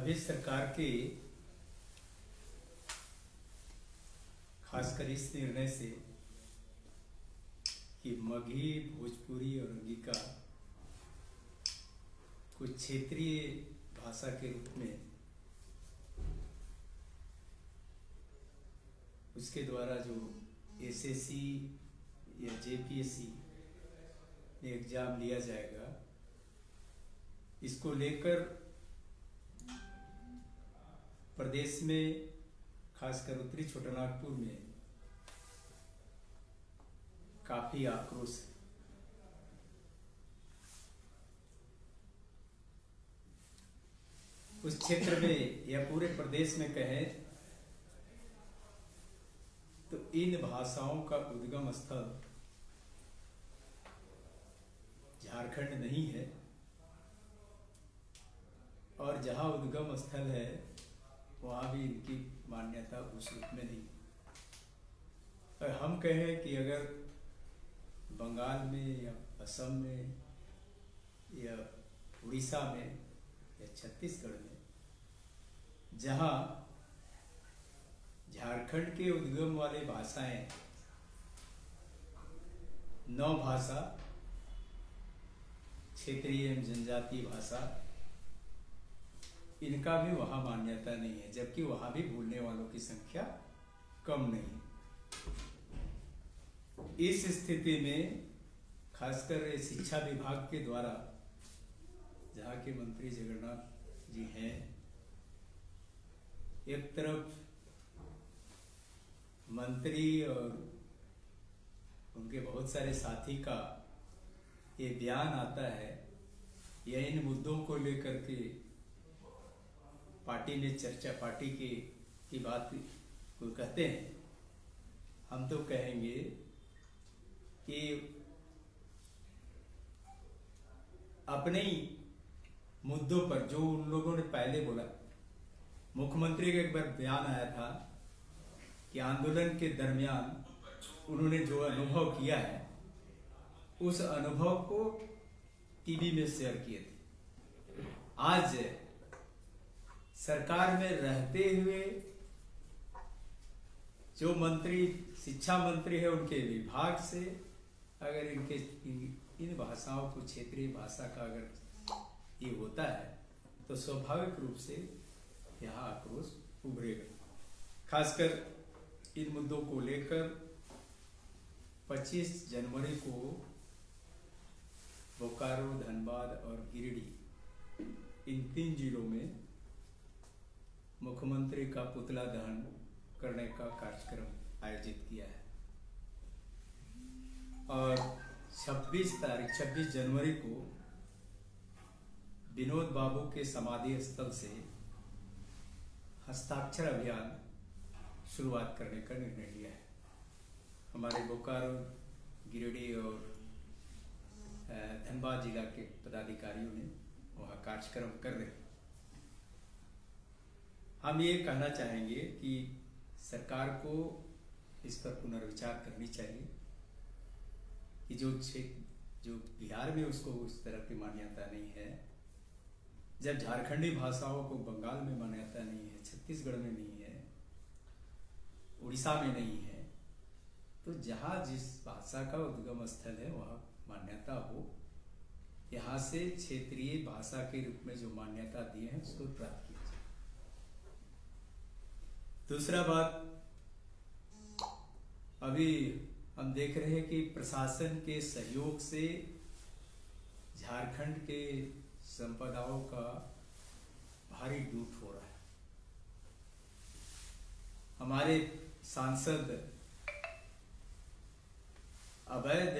अभी सरकार के खासकर इस निर्णय से कि मगही, भोजपुरी और अंगिका कुछ क्षेत्रीय भाषा के रूप में उसके द्वारा जो एसएससी या जेपीएससी में एग्जाम लिया जाएगा, इसको लेकर प्रदेश में खासकर उत्तरी छोटानागपुर में काफी आक्रोश है। उस क्षेत्र में या पूरे प्रदेश में कहें तो इन भाषाओं का उद्गम स्थल झारखंड नहीं है, और जहां उद्गम स्थल है वहां भी इनकी मान्यता उस रूप में नहीं। और हम कहें कि अगर बंगाल में या असम में या उड़ीसा में या छत्तीसगढ़ में जहां झारखंड के उद्गम वाले भाषाएं 9 भाषा क्षेत्रीय एवं जनजातीय भाषा, इनका भी वहां मान्यता नहीं है, जबकि वहां भी बोलने वालों की संख्या कम नहीं। इस स्थिति में खासकर शिक्षा विभाग के द्वारा, जहां के मंत्री जगन्नाथ जी हैं, एक तरफ मंत्री और उनके बहुत सारे साथी का ये बयान आता है या इन मुद्दों को लेकर के पार्टी में चर्चा, पार्टी की बात को कहते हैं। हम तो कहेंगे कि अपने ही मुद्दों पर जो उन लोगों ने पहले बोला, मुख्यमंत्री का एक बार बयान आया था कि आंदोलन के दरमियान उन्होंने जो अनुभव किया है उस अनुभव को टीवी में शेयर किए थे। आज सरकार में रहते हुए जो मंत्री, शिक्षा मंत्री है, उनके विभाग से अगर इन भाषाओं को क्षेत्रीय भाषा का अगर ये होता है तो स्वाभाविक रूप से यहाँ आक्रोश उभरेगा। खासकर इन मुद्दों को लेकर 25 जनवरी को बोकारो, धनबाद और गिरिडीह, इन 3 जिलों में मुख्यमंत्री का पुतला दहन करने का कार्यक्रम आयोजित किया है। और 26 जनवरी को विनोद बाबू के समाधि स्थल से हस्ताक्षर अभियान शुरुआत करने का निर्णय लिया है। हमारे बोकारो, गिरिडीह और धनबाद जिला के पदाधिकारियों ने वहाँ कार्यक्रम कर रहे हैं। हम ये कहना चाहेंगे कि सरकार को इस पर पुनर्विचार करनी चाहिए कि जो बिहार में उसको उस तरह की मान्यता नहीं है, जब झारखंडी भाषाओं को बंगाल में मान्यता नहीं है, छत्तीसगढ़ में नहीं है, उड़ीसा में नहीं है, तो जहाँ जिस भाषा का उद्गम स्थल है वहाँ मान्यता हो। यहाँ से क्षेत्रीय भाषा के रूप में जो मान्यता दी है उसको प्राप्त किया जाए। दूसरा बात, अभी हम देख रहे हैं कि प्रशासन के सहयोग से झारखंड के संपदाओं का भारी लूट हो रहा है। हमारे सांसद अवैध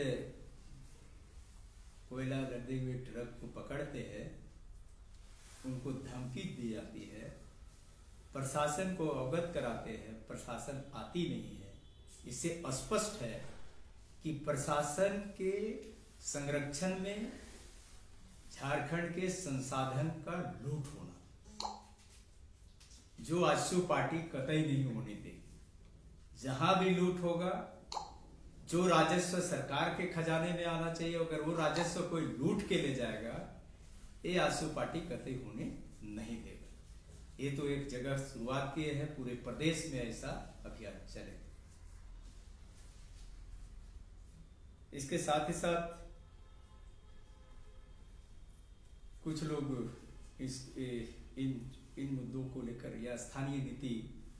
कोयला लदे हुए ट्रक को पकड़ते हैं, उनको धमकी दी जाती है, प्रशासन को अवगत कराते हैं, प्रशासन आती नहीं है। इससे स्पष्ट है कि प्रशासन के संरक्षण में झारखंड के संसाधन का लूट होना, जो आजसू पार्टी कतई नहीं होने देगी। जहां भी लूट होगा, जो राजस्व सरकार के खजाने में आना चाहिए, अगर वो राजस्व कोई लूट के ले जाएगा, ये आजसू पार्टी कतई होने नहीं देगा। ये तो एक जगह शुरुआत किए हैं, पूरे प्रदेश में ऐसा अभियान चले। इसके साथ ही साथ कुछ लोग इन मुद्दों को लेकर, या स्थानीय नीति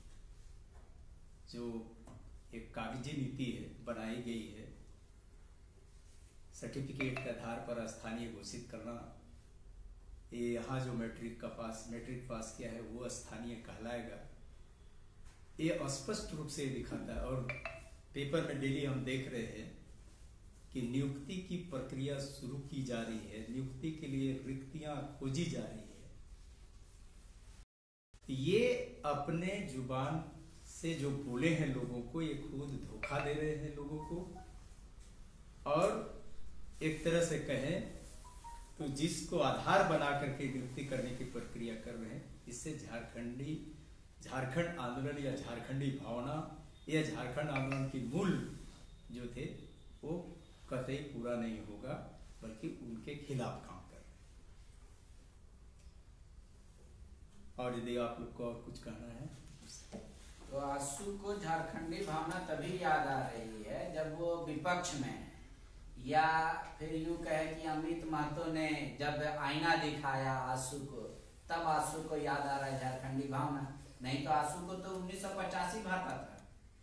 जो एक कागजी नीति है बनाई गई है, सर्टिफिकेट के आधार पर स्थानीय घोषित करना, ये यहाँ जो मैट्रिक पास किया है वो स्थानीय कहलाएगा, ये स्पष्ट रूप से दिखाता है। और पेपर में डेली हम देख रहे हैं कि नियुक्ति की प्रक्रिया शुरू की जा रही है, नियुक्ति के लिए रिक्तियां खोजी जा रही है। ये अपने जुबान से जो बोले हैं लोगों को, ये खुद धोखा दे रहे हैं लोगों को। और एक तरह से कहें तो जिसको आधार बना करके नियुक्ति करने की प्रक्रिया कर रहे हैं, इससे झारखंड आंदोलन या झारखंडी भावना या झारखंड आंदोलन की मूल जो थे वो कतई पूरा नहीं होगा, बल्कि उनके खिलाफ काम कर रहे हैं। और यदि आप लोग को और कुछ कहना है तो आंसू को झारखंडी भावना तभी याद आ रही है जब वो विपक्ष में है, या फिर यूं कहे कि अमित महतो ने जब आईना दिखाया आंसू को, तब आंसू को याद आ रहा है झारखंडी भावना। नहीं तो आंसू को तो 1985 भाता था।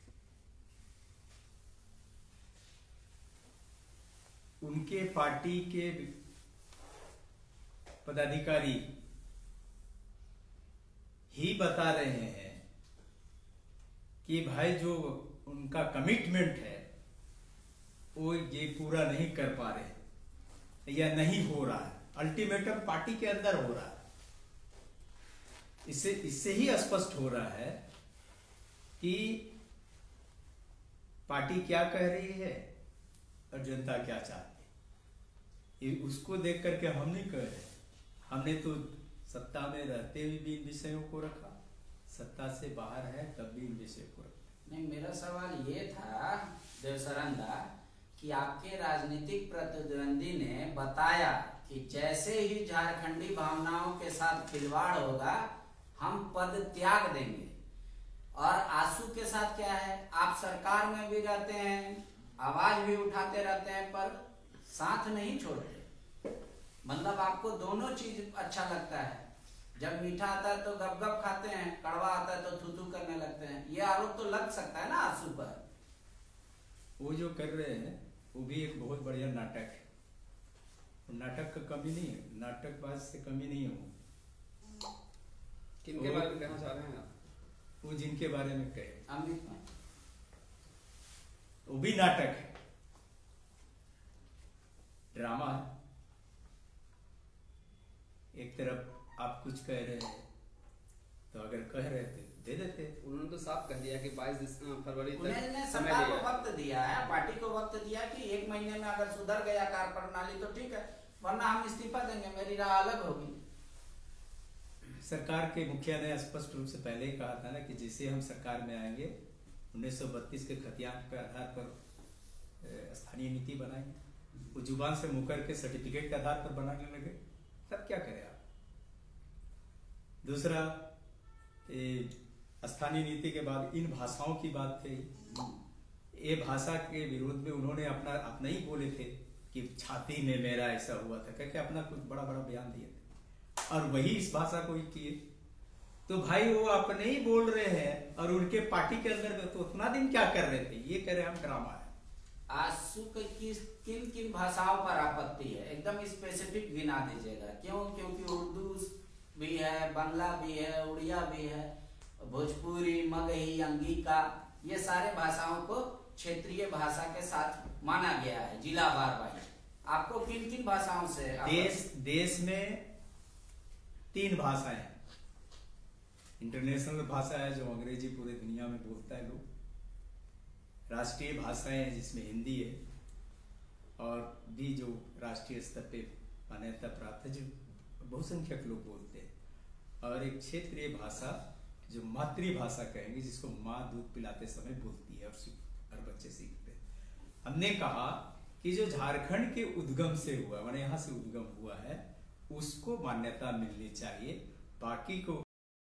उनके पार्टी के पदाधिकारी ही बता रहे हैं कि भाई जो उनका कमिटमेंट है वो ये पूरा नहीं कर पा रहे या नहीं हो रहा है। अल्टीमेटम पार्टी के अंदर हो रहा है। इससे ही स्पष्ट हो रहा है कि पार्टी क्या कह रही है और जनता क्या चाहती है। उसको देख करके हम नहीं कह रहे, हमने तो सत्ता में रहते हुए भी इन विषयों को रखा, सत्ता से बाहर है तब भी इन विषयों को रखा। नहीं, मेरा सवाल ये था देवसरंदा कि आपके राजनीतिक प्रतिद्वंदी ने बताया कि जैसे ही झारखंडी भावनाओं के साथ खिलवाड़ होगा हम पद त्याग देंगे। और आंसू के साथ क्या है, आप सरकार में भी रहते हैं, आवाज भी उठाते रहते हैं, पर साथ नहीं छोड़ते। मतलब आपको दोनों चीज अच्छा लगता है। जब मीठा आता है तो गप गप खाते हैं, कड़वा आता है तो थू करने लगते हैं। ये आरोप तो लग सकता है ना आंसू पर। वो जो कर रहे हैं वो भी एक बहुत बढ़िया नाटक है। नाटक का कमी नहीं है, नाटकबाज से कमी नहीं है। किनके बारे में कहना चाह रहे हैं आप? वो जिनके बारे में कहे, अमित, वो भी नाटक है, ड्रामा है। एक तरफ आप कुछ कह रहे हैं तो अगर कह रहे थे दे देते। उन्होंने तो साफ कह दिया कि 22 फरवरी तक सरकार को वक्त दिया है, पार्टी को वक्त दिया कि 1 महीने में अगर सुधर गया कार्य प्रणाली तो ठीक है, वरना हम इस्तीफा देंगे, मेरी राह अलग होगी। सरकार के मुखिया ने स्पष्ट रूप से पहले ही कहा था ना कि जैसे हम सरकार में आएंगे 1932 के खतियान के आधार पर स्थानीय नीति बनाएंगे। वो जुबान से मुकर के सर्टिफिकेट के आधार पर बनाने लगे, तब क्या करें आप। दूसरा, स्थानीय नीति के बाद इन भाषाओं की बात कही। ये भाषा के विरोध में उन्होंने अपना ही बोले थे कि छाती में मेरा ऐसा हुआ था, करके अपना कुछ बड़ा बड़ा बयान दिए थे, और वही इस भाषा को ही किए। तो भाई वो अपने ही बोल रहे हैं और उनके पार्टी के अंदर तो उतना दिन क्या कर रहे थे, ये कह रहे हम ड्रामा है। आंसू की किन किन भाषाओं पर आपत्ति है, एकदम स्पेसिफिक गिना दीजिएगा। क्यों? क्योंकि उर्दू भी है, बांग्ला भी है, उड़िया भी है, भोजपुरी, मगही, अंगिका, ये सारे भाषाओं को क्षेत्रीय भाषा के साथ माना गया है जिला वार। आपको किन किन भाषाओं से? देश में 3 भाषाएं हैं। इंटरनेशनल भाषा है जो अंग्रेजी पूरे दुनिया में बोलता है लोग, राष्ट्रीय भाषाएं हैं जिसमें हिंदी है, और भी जो राष्ट्रीय स्तर पे मान्यता प्राप्त है जो बहुसंख्यक लोग बोलते हैं, और एक क्षेत्रीय भाषा जो मातृभाषा कहेंगे जिसको माँ दूध पिलाते समय बोलती है और बच्चे सीखते हैं। हमने कहा कि जो झारखंड के उद्गम से हुआ, माने यहाँ से उद्गम हुआ है, उसको मान्यता मिलनी चाहिए, बाकी को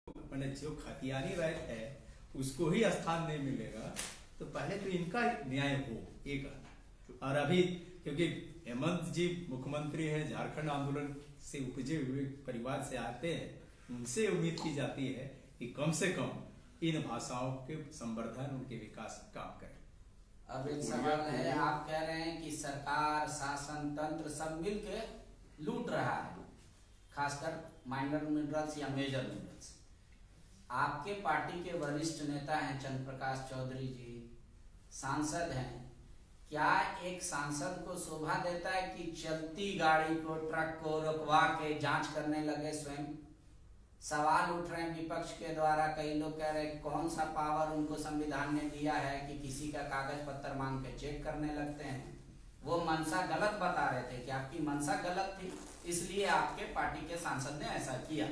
मैंने जो खतियानी राय है उसको ही स्थान नहीं मिलेगा, तो पहले तो इनका न्याय हो एक। और अभी क्योंकि हेमंत जी मुख्यमंत्री हैं, झारखंड आंदोलन से उपजे हुए परिवार से आते हैं, उनसे उम्मीद की जाती है कि कम से कम इन भाषाओं के संवर्धन, उनके विकास का काम करें। अब एक सवाल है, आप कह रहे हैं कि सरकार, शासन तंत्र सब मिलके लूट रहा है, खासकर माइनर मिनरल्स या मेजर मिनरल्स। आपके पार्टी के वरिष्ठ नेता हैं चंद्र प्रकाश चौधरी जी, सांसद हैं, क्या एक सांसद को शोभा देता है कि चलती गाड़ी को, ट्रक को रुकवा के जांच करने लगे स्वयं? सवाल उठ रहे हैं विपक्ष के द्वारा, कई लोग कह रहे हैं कौन सा पावर उनको संविधान ने दिया है कि किसी का कागज पत्र मांग के चेक करने लगते हैं। वो मंशा गलत बता रहे थे कि आपकी मंशा गलत थी, इसलिए आपके पार्टी के सांसद ने ऐसा किया।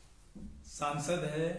सांसद है,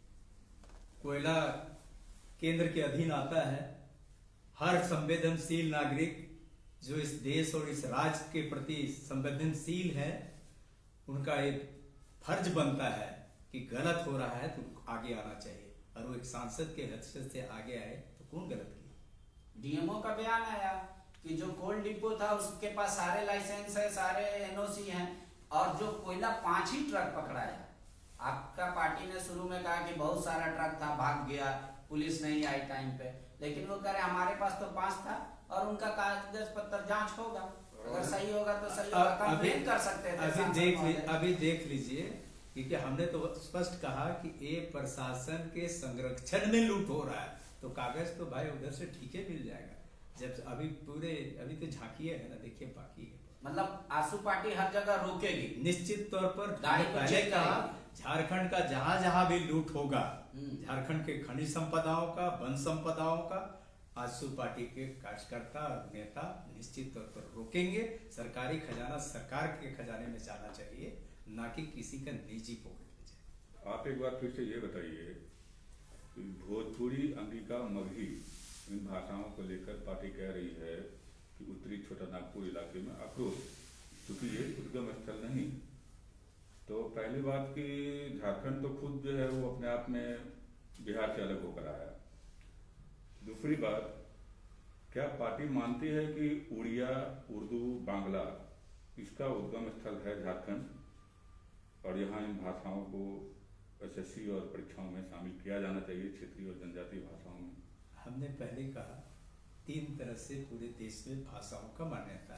कोयला केंद्र के अधीन आता है। हर संवेदनशील नागरिक जो इस देश और इस राज्य के प्रति संवेदनशील है, उनका एक फर्ज बनता है कि गलत हो रहा है तो आगे आना चाहिए। और वो एक सांसद के हैसियत से आगे आए तो कौन गलत किया? डीएमओ का बयान आया कि जो कोल डिपो था उसके पास सारे लाइसेंस है, सारे एनओसी हैं, और जो कोयला 5 ही ट्रक पकड़ाया। आपका पार्टी ने शुरू में कहा कि बहुत सारा ट्रक था, भाग गया, पुलिस नहीं आई टाइम पे, लेकिन वो कह रहे हमारे पास तो 5 था और उनका कागज पत्र जांच होगा, अगर सही होगा तो सही होगा, कंप्लेन कर सकते थे। अभी देख लीजिए, क्योंकि हमने तो स्पष्ट कहा कि ये प्रशासन के संरक्षण में लूट हो रहा है, तो कागज तो भाई उधर से ठीक है मिल जाएगा। जब अभी तो झांकी है ना, देखिए बाकी है। मतलब आसू पार्टी हर जगह रोकेगी निश्चित तौर पर। पहले कहा झारखंड का जहां भी लूट होगा, झारखंड के खनिज संपदाओं का, वन संपदाओं का, आजसू पार्टी के कार्यकर्ता और नेता निश्चित तौर पर रोकेंगे। सरकारी खजाना सरकार के खजाने में जाना चाहिए, ना कि किसी का निजी पॉकेट में जाए। आप एक बार फिर से ये बताइए, भोजपुरी, अंगिका, मगही, इन भाषाओं को लेकर पार्टी कह रही है कि उत्तरी छोटा नागपुर इलाके में आक्रोश, क्योंकि ये उद्गम स्थल नहीं। तो पहली बात कि झारखंड तो खुद जो है वो अपने आप में बिहार से अलग होकर आया। दूसरी बात, क्या पार्टी मानती है कि उड़िया, उर्दू, बांग्ला इसका उद्गम स्थल है झारखंड, और यहाँ इन भाषाओं को एसएससी और परीक्षाओं में शामिल किया जाना चाहिए, क्षेत्रीय और जनजातीय भाषाओं में? हमने पहले कहा 3 तरह से पूरे देश में भाषाओं का मान्यता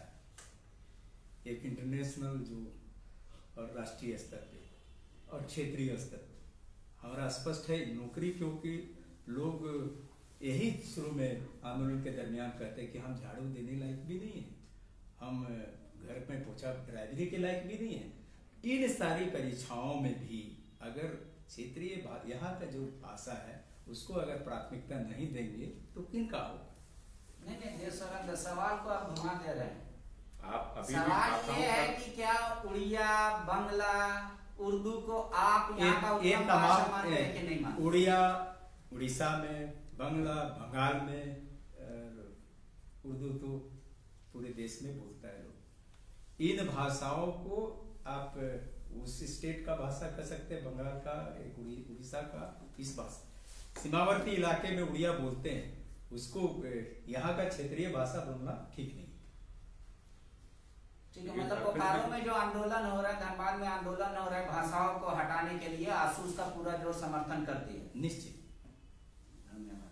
है। एक इंटरनेशनल जो, और राष्ट्रीय स्तर पे, और क्षेत्रीय स्तर पे। हमारा स्पष्ट है नौकरी, क्योंकि लोग यही शुरू में आंदोलन के दरमियान कहते हैं कि हम झाड़ू देने लायक भी नहीं है, हम घर में पोछा ड्राइवरी के लायक भी नहीं है। इन सारी परीक्षाओं में भी अगर क्षेत्रीय यहाँ का जो भाषा है उसको अगर प्राथमिकता नहीं देंगे तो किनका होगा? नहीं देवसरंद, सवाल को आप घुमा दे रहे हैं। आप अभी सवाल ये है कि क्या उड़िया, बांग्ला, उर्दू को आप यहाँ का उद्गम भाषा मानते हैं कि नहीं मानते? उड़िया उड़ीसा में, बांग्ला बंगाल में, उर्दू तो पूरे देश में बोलता है लोग। इन भाषाओं को आप उस स्टेट का भाषा कह सकते हैं, बंगाल का, एक उड़ीसा का, इस भाषा सीमावर्ती इलाके में उड़िया बोलते हैं, उसको यहाँ का क्षेत्रीय भाषा बोलना ठीक नहीं। ठीक है, मतलब बोकारो में जो आंदोलन हो रहा है, धनबाद में आंदोलन हो रहा है भाषाओं को हटाने के लिए, आसू उसका पूरा जोर समर्थन करती है। निश्चित। धन्यवाद।